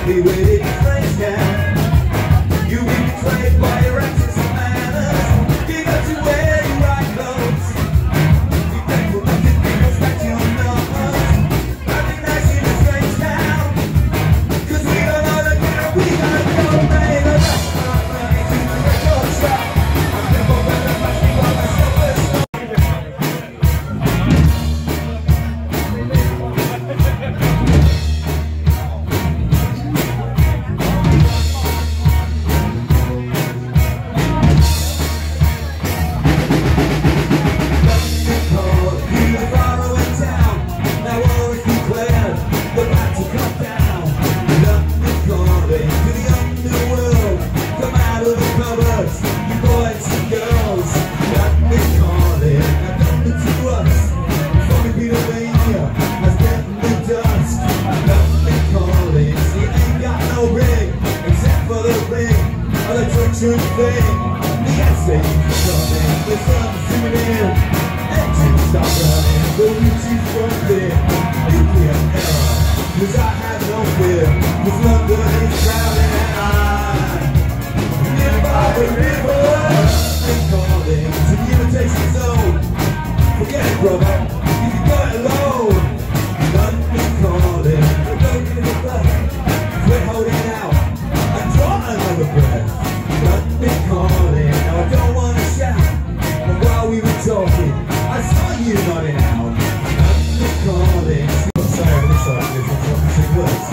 happy with it, friends can. You be betrayed by your exes and manners. You got to wear your right clothes. You thankful nothing people scratch your numbers. Recognize you in a strange town. Cause we don't know the girl, we gotta go, baby. I'm running to the record shop. I'm never gonna match me by myself as thing. The essays are coming, the sun's zooming in, engines stop running, the roots is running. Nuclear error, cause I have no fear, cause London is drowning and I'm near by the river. They're calling to the imitation zone. Forget it, brother, if you got it low. London calling, we're going in the back, quit holding out, and draw another breath. London calling, now I don't want to shout, but while we were talking, I saw you nodding out. London calling. Sorry, this song is some words.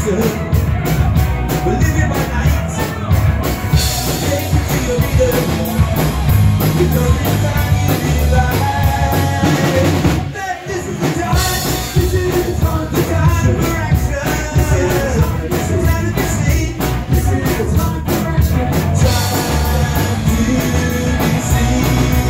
sun. We're living by night. Take it to your leader. Because it's time you live life. This is the time. This is the time for action. This is the time to be seen. This is the time for action. Time to be seen.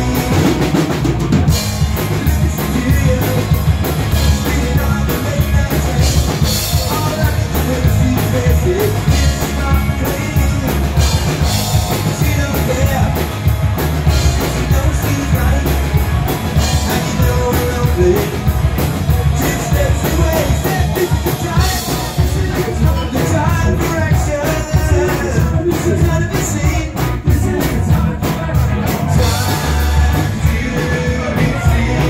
Listen to you. Speeding on the late night train. All I can do is see faces. It's not clean. She don't care. She knows she's right. And you know we're lonely. 2 steps away. Said this is the time. This is the time for action. This is the time to be seen. This is the time for action. Time to be seen.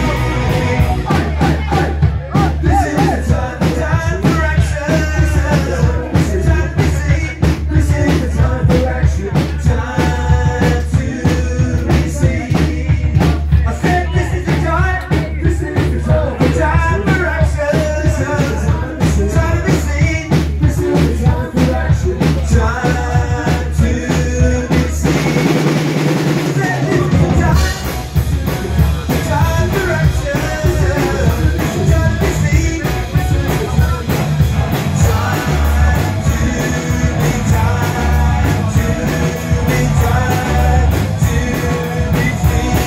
This is the time for action. This is the time to be seen. This is the time for action. Time to be seen. I said this is the time. This is the time for action. This is the time to be seen. This is the time for action. Time to be seen. Said this is the time. Time for action. This is the time to be seen. This is the time. Time to be time to be time to be seen.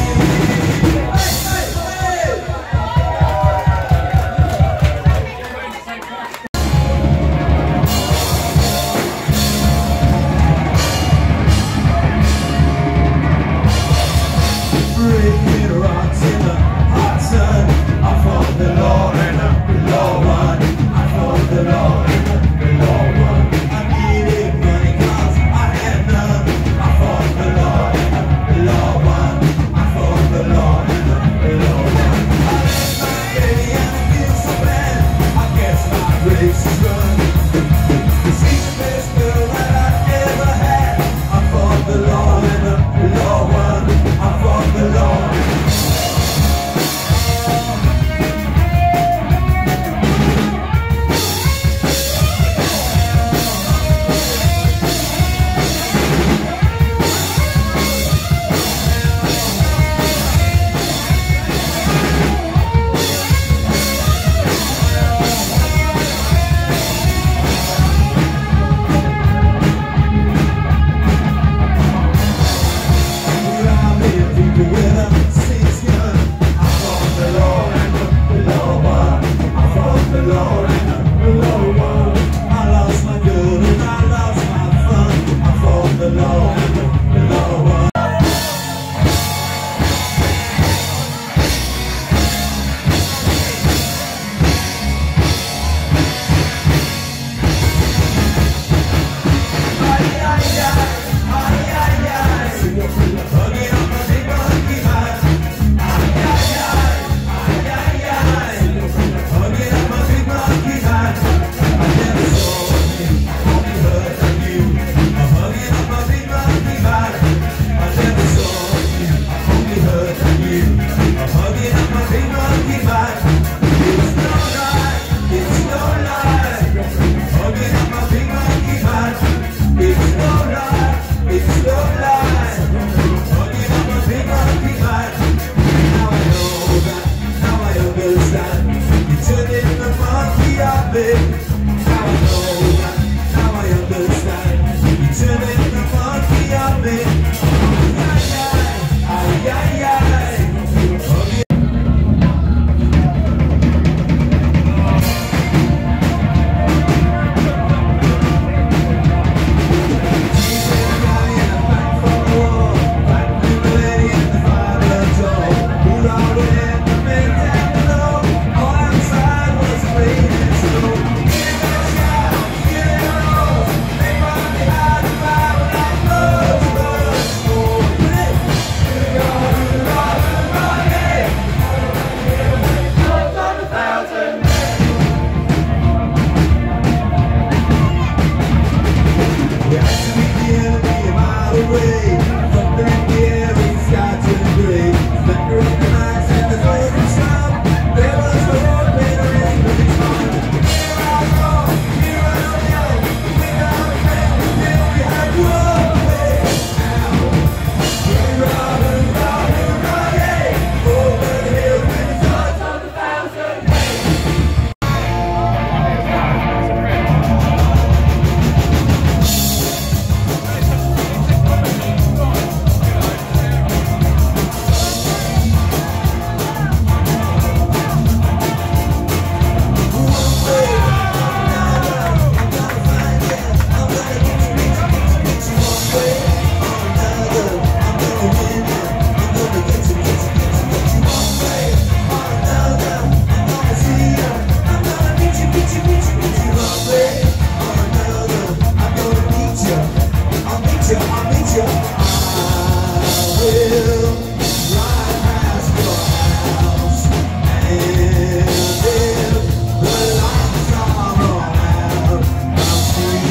Breaking rocks in the hot sun. I fought the Lord and the Lord won. I fought the Lord and the Lord won. I needed money 'cause I had none. I fought the Lord and the Lord won. I fought the Lord and the Lord won. I left my baby and I feel so bad. I guess my race is run. She's the best girl that I ever had. I fought the Lord and the Lord won. I fought the Lord.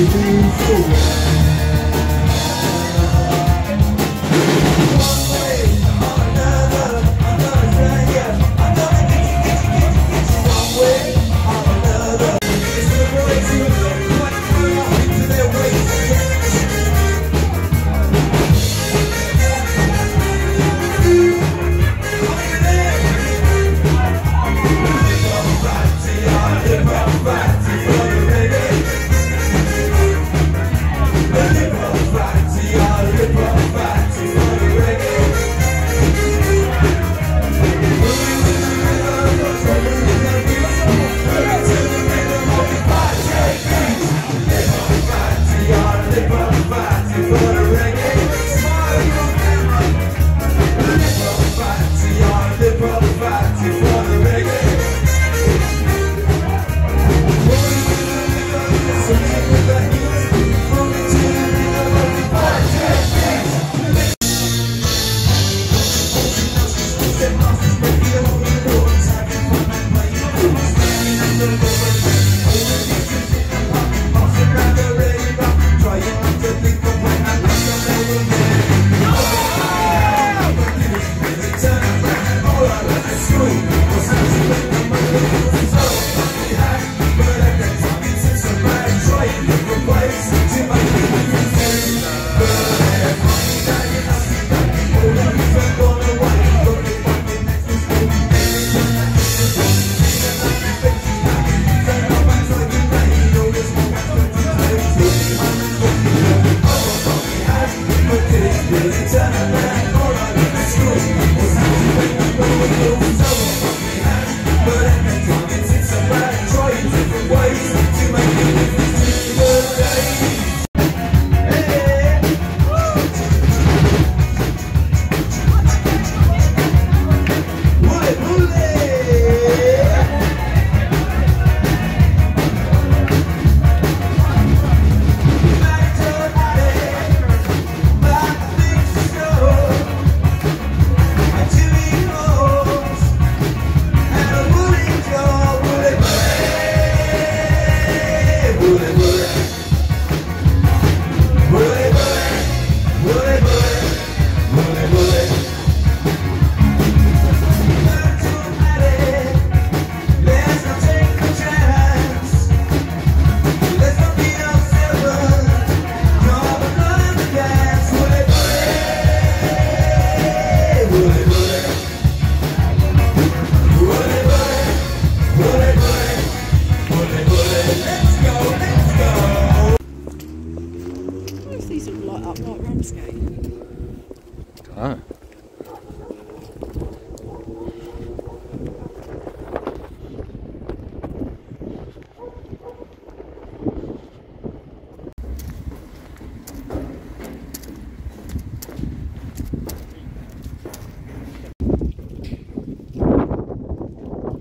Oh.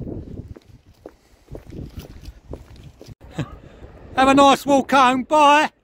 Have a nice walk home, bye!